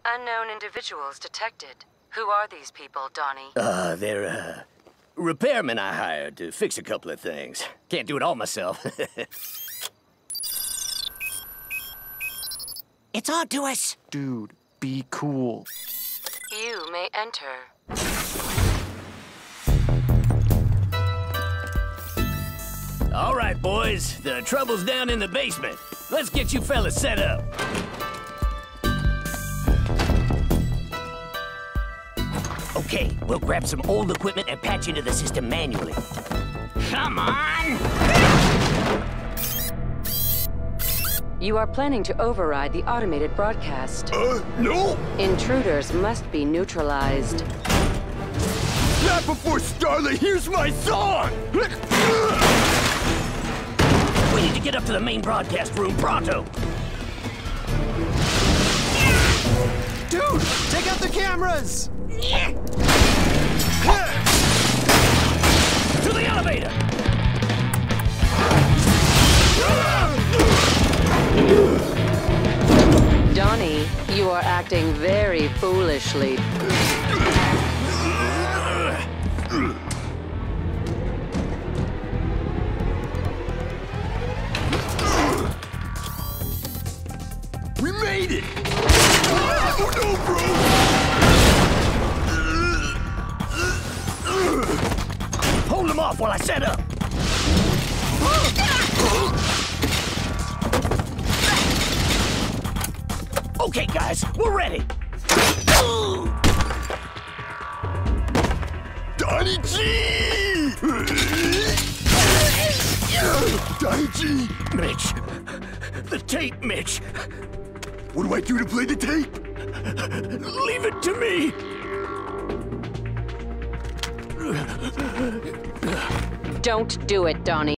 Unknown individuals detected. Who are these people, Donnie? They're, repairmen I hired to fix a couple of things. Can't do it all myself. It's on to us! Dude, be cool. You may enter. All right, boys. The trouble's down in the basement. Let's get you fellas set up. Okay, we'll grab some old equipment and patch into the system manually. Come on! You are planning to override the automated broadcast. No! Intruders must be neutralized. Not before Starla hears my song! We need to get up to the main broadcast room pronto. Dude, take out the cameras! To the elevator! Donnie, you are acting very foolishly. We made it! Oh no, bro! Hold them off while I set up. Okay, guys, we're ready. Donnie G! Donnie G! Mitch. The tape, Mitch. What do I do to play the tape? Leave it to me. Don't do it, Donnie.